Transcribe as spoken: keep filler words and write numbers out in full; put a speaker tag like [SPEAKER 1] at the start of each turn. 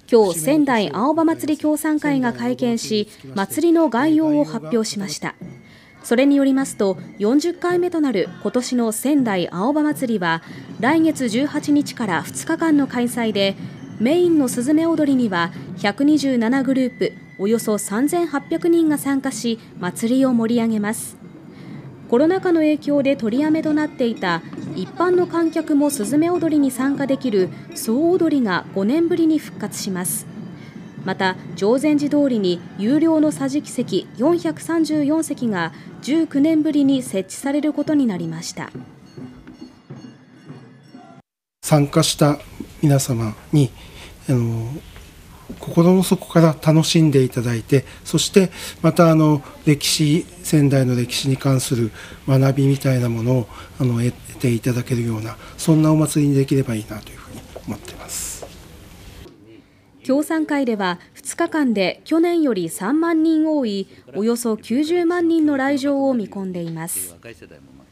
[SPEAKER 1] 今日、仙台青葉祭り協賛会が会見し、祭りの概要を発表しました。それによりますと、よんじゅっかいめとなる今年の仙台青葉祭りは、来月じゅうはちにちからふつかかんの開催で、メインのすずめ踊りにはひゃくにじゅうななグループ、およそさんぜんはっぴゃくにんが参加し、祭りを盛り上げます。コロナ禍の影響で取りやめとなっていた一般の観客もすずめ踊りに参加できる総踊りがごねんぶりに復活します。また、定禅寺通りに有料の桟敷席よんひゃくさんじゅうよんせきがじゅうきゅうねんぶりに設置されることになりました。
[SPEAKER 2] 参加した皆様にあの心の底から楽しんでいただいて、そしてまたあの歴史、仙台の歴史に関する学びみたいなものをあの得ていただけるような、そんなお祭りにできればいいなというふうに思っています。
[SPEAKER 1] 協賛会ではふつかかんで去年よりさんまんにん多いおよそきゅうじゅうまんにんの来場を見込んでいます。